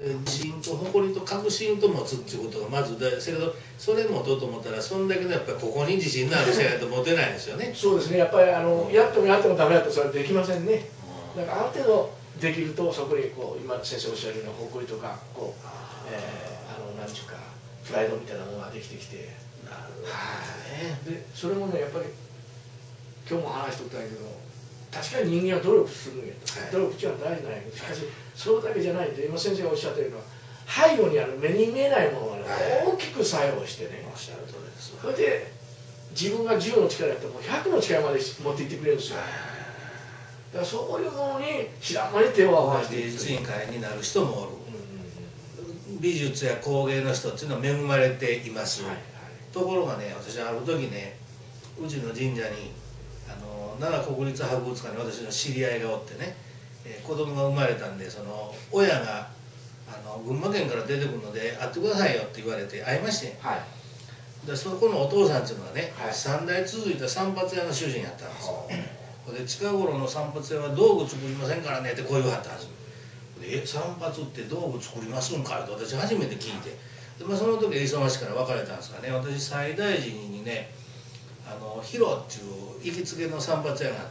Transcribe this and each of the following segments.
自信と誇りと確信と持つっていうことがまずだけど、それ持とうと思ったらそんだけのやっぱりここに自信のある人やないと持てないですよね。 そうですね、やっぱりやってもやってもダメだとそれはできませんね。だからある程度できるとそこにこう今先生おっしゃるような誇りとかこう、なんちゅうかプライドみたいなものができてきて、 なるほどね。 でそれもねやっぱり今日も話しとったんやけど、確かに人間は努力するんやと、努力っていうのは大事なんやけど、しかしそれだけじゃないんで、今先生がおっしゃってるのは背後にある目に見えないものがね、大きく作用してね、 おっしゃる通りです。 それで自分が10の力やったらもう100の力まで持っていってくれるんですよ。だからそういうものに知らん間に手を合わせて芸術委員会になる人もおる、美術や工芸の人っていうのは恵まれています、ところがね、私ある時ね、うちの神社に奈良国立博物館に私の知り合いがおってね、子供が生まれたんで、その親が群馬県から出てくるので会ってくださいよって言われて会いまして、でそこのお父さんっていうのはね、3代続いた散髪屋の主人やったんですよ。で近頃の散髪屋は道具作りませんからねってこう言わはったんです。散髪って道具作りますんかって私初めて聞いて、で、その時忙しいから別れたんですがね、私西大寺にねヒロっていう行きつけの散髪屋があって、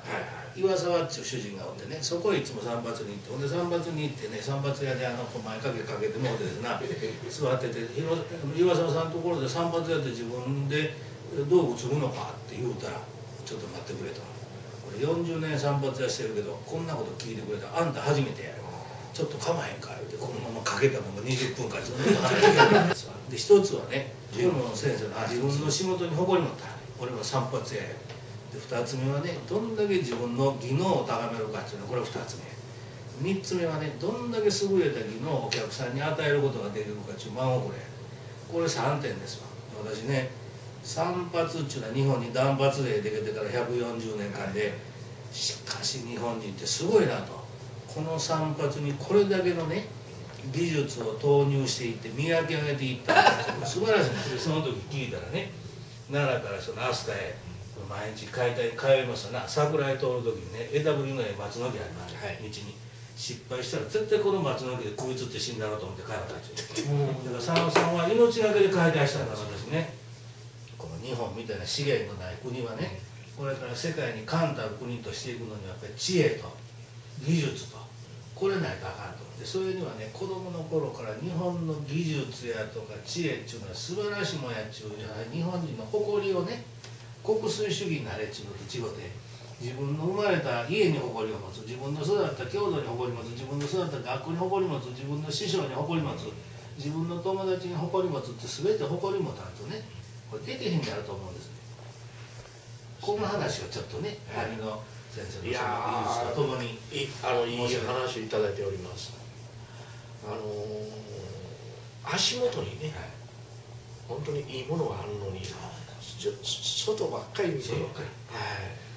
岩沢っていう主人がおってね、そこへいつも散髪に行って、ほんで散髪に行ってね、散髪屋で前掛けかけてもうてですな座ってて、岩沢さんのところで散髪屋って自分で道具作るのかって言うたら、ちょっと待ってくれと、俺40年散髪屋してるけどこんなこと聞いてくれたあんた初めてやる、ちょっと構えへんか言うて、このままかけたまま20分間ずっと話してたんですわ。で一つはね、この先生の自分の仕事に誇り持った、俺は散髪屋や。で2つ目はね、どんだけ自分の技能を高めるかっていうのはこれ2つ目。3つ目はね、どんだけ優れた技能をお客さんに与えることができるかっていう真心や。これ3点ですわ。私ね、散髪っていうのは日本に断髪令できてから140年間で、しかし日本人ってすごいなと。この散髪にこれだけのね技術を投入していって磨き上げていったんですよ。素晴らしいんです。その時聞いたらね、奈良からその飛鳥へ毎日解体に通いますよな。桜井通る時にね、枝ぶりの松の木あります、道に失敗したら絶対この松の木で首つって死んだろうと思って帰ったんですよ。だから佐野さんは命がけで解体したんです私ね。この日本みたいな資源のない国はね、これから世界に冠たる国としていくのにはやっぱり知恵と技術とこれないとあかんと。でそれにはね、子供の頃から日本の技術やとか知恵っていうのは素晴らしいもんやっちゅう、日本人の誇りをね、国粋主義になれっちゅうのと違うて、自分の生まれた家に誇りを持つ、自分の育った郷土に誇り持つ、自分の育った学校に誇り持つ、自分の師匠に誇り持つ、自分の友達に誇り持つって全て誇り持たんとね、これできへんであると思うんですね。この話をちょっとね、兄の先生のその技術とともにいい話いただいております。足元にね、本当にいいものがあるのに外ばっかり見て、